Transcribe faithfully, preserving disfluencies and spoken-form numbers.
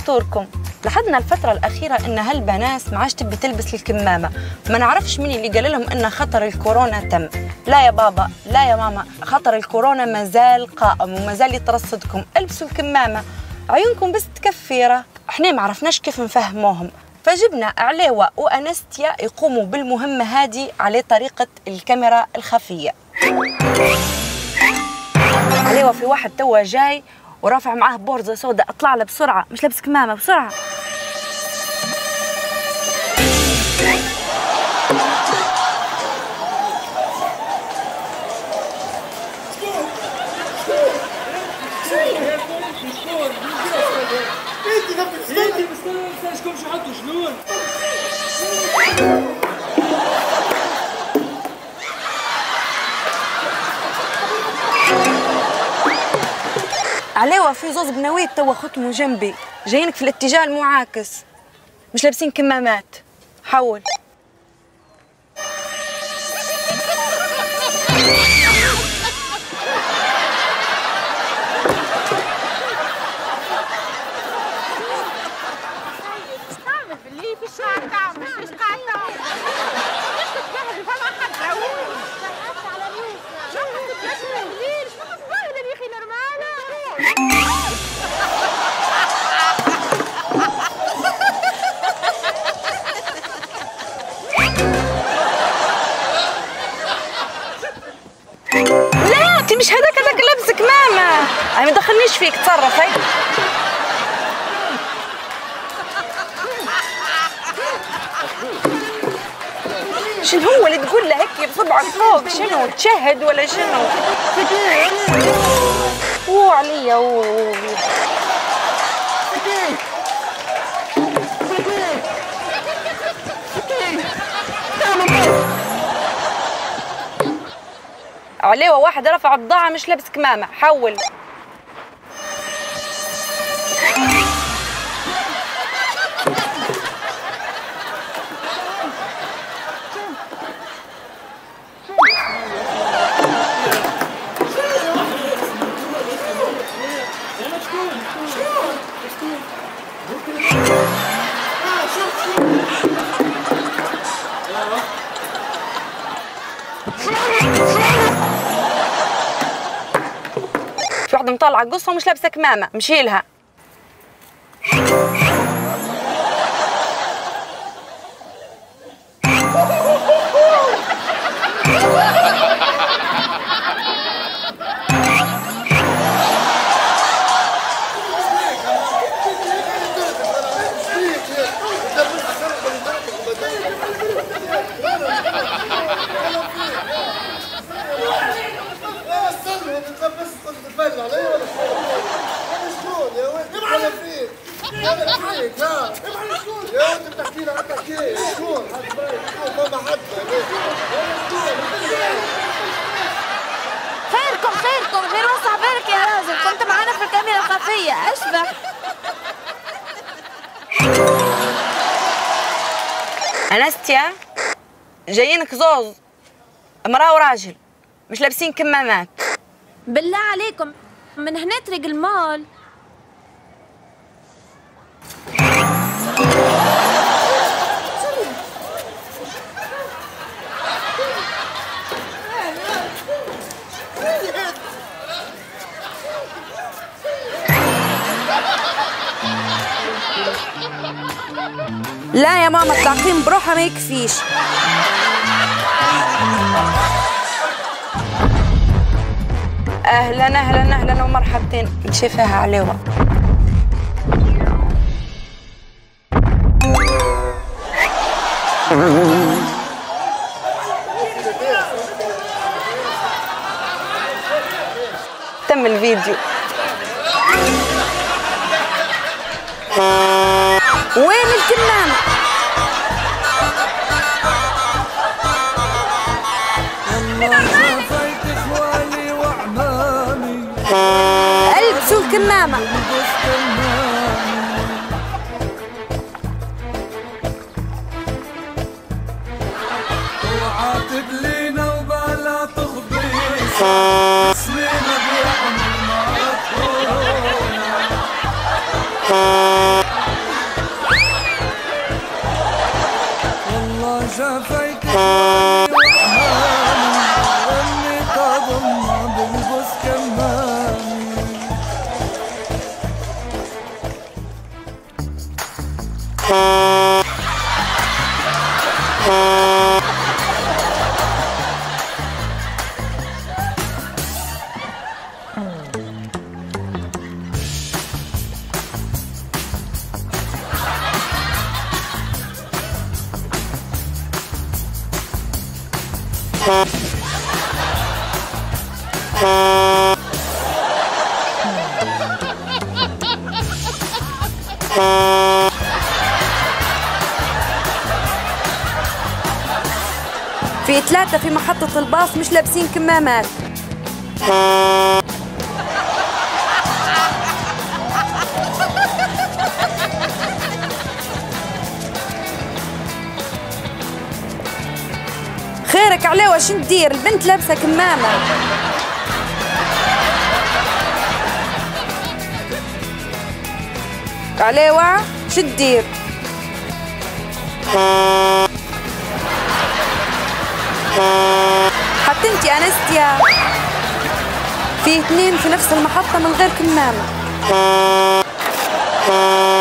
فطوركم. لاحظنا الفترة الأخيرة إن هالبنات ما عادش تبي تلبس الكمامة، ما نعرفش مين اللي قال لهم إن خطر الكورونا تم. لا يا بابا، لا يا ماما، خطر الكورونا مازال قائم ومازال يترصدكم، البسوا الكمامة، عيونكم بس تكفيرة. احنا ما عرفناش كيف نفهموهم، فجبنا عليوة وأنستيا يقوموا بالمهمة هذه على طريقة الكاميرا الخفية. عليوة في واحد توا جاي ورافع معاه بورزة سوداء، اطلع له بسرعة، مش لابس كمامة، بسرعة. عليوة في زوز بنويت توا ختموا جنبي، جايينك في الاتجاه المعاكس، مش لابسين كمامات. حول. لا انت مش هذاك هذاك لابس كمامة، انا ما دخلنيش فيك، تصرفي. شنو هو اللي تقول له هيك بصبعك فوق؟ شنو تشهد ولا شنو؟ اوه عليا اوه. عليوة واحد رفع بضاعة مش لابس كمامة. حول. في واحدة مطلعة قصة ومش لابسة كمامة، مشيلها. خيركم خيركم غير وسع بالك يا راجل، كنت معانا في الكاميرا الخفية، اشبح. أنستيا جايينك زوز امرأة وراجل مش لابسين كمامات. بالله عليكم من هنا طريق المول. لا يا ماما التعقيم بروحها ما يكفيش. اهلا اهلا اهلا ومرحبتين، نشوفها عليوة. تم الفيديو. وين الكمامة؟ البسوا الكمامة. وعاتب لينا وبلا تخبي سنين بيحمل ما شفايفك وحمامة غني تضمها بلبس كمامة. في ثلاثة في محطة الباص مش لابسين كمامات. خيرك عليه وش ندير؟ البنت لابسة كمامة. عليوة شو تدير؟ حتى انتي انستيا في اثنين في نفس المحطة من غير كمامة.